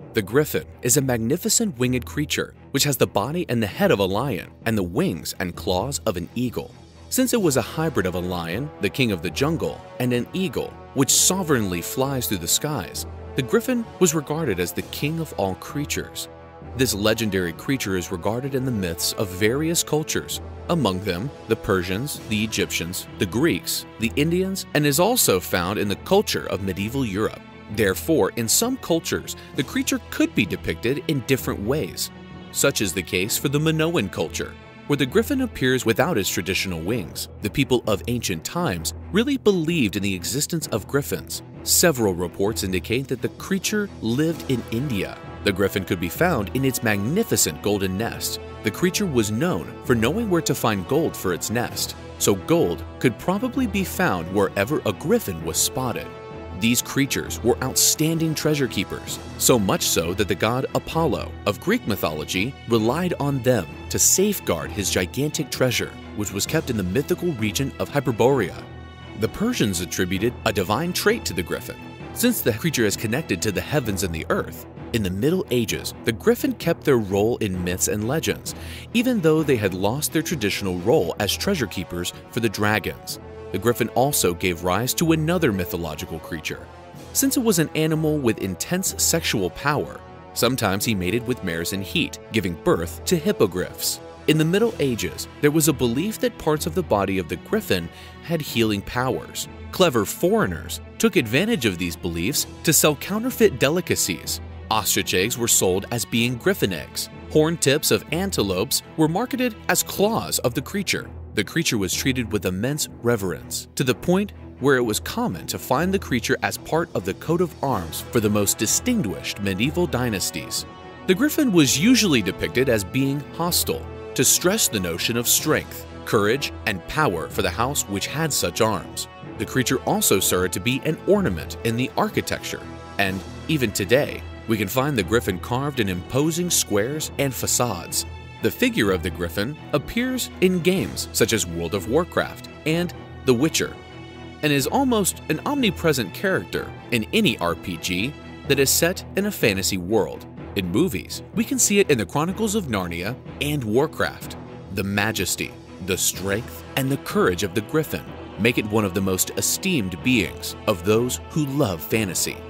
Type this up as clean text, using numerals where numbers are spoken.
The griffin is a magnificent winged creature which has the body and the head of a lion and the wings and claws of an eagle. Since it was a hybrid of a lion, the king of the jungle, and an eagle, which sovereignly flies through the skies, the griffin was regarded as the king of all creatures. This legendary creature is regarded in the myths of various cultures, among them the Persians, the Egyptians, the Greeks, the Indians, and is also found in the culture of medieval Europe. Therefore, in some cultures, the creature could be depicted in different ways. Such is the case for the Minoan culture, where the griffin appears without its traditional wings. The people of ancient times really believed in the existence of griffins. Several reports indicate that the creature lived in India. The griffin could be found in its magnificent golden nest. The creature was known for knowing where to find gold for its nest, so gold could probably be found wherever a griffin was spotted. These creatures were outstanding treasure keepers, so much so that the god Apollo of Greek mythology relied on them to safeguard his gigantic treasure, which was kept in the mythical region of Hyperborea. The Persians attributed a divine trait to the griffin. Since the creature is connected to the heavens and the earth, in the Middle Ages, the griffin kept their role in myths and legends, even though they had lost their traditional role as treasure keepers for the dragons. The griffin also gave rise to another mythological creature. Since it was an animal with intense sexual power, sometimes he mated with mares in heat, giving birth to hippogriffs. In the Middle Ages, there was a belief that parts of the body of the griffin had healing powers. Clever foreigners took advantage of these beliefs to sell counterfeit delicacies. Ostrich eggs were sold as being griffin eggs. Horn tips of antelopes were marketed as claws of the creature. The creature was treated with immense reverence, to the point where it was common to find the creature as part of the coat of arms for the most distinguished medieval dynasties. The griffin was usually depicted as being hostile, to stress the notion of strength, courage, and power for the house which had such arms. The creature also served to be an ornament in the architecture, and even today, we can find the griffin carved in imposing squares and facades. The figure of the griffin appears in games such as World of Warcraft and The Witcher, and is almost an omnipresent character in any RPG that is set in a fantasy world. In movies, we can see it in the Chronicles of Narnia and Warcraft. The majesty, the strength, and the courage of the griffin make it one of the most esteemed beings of those who love fantasy.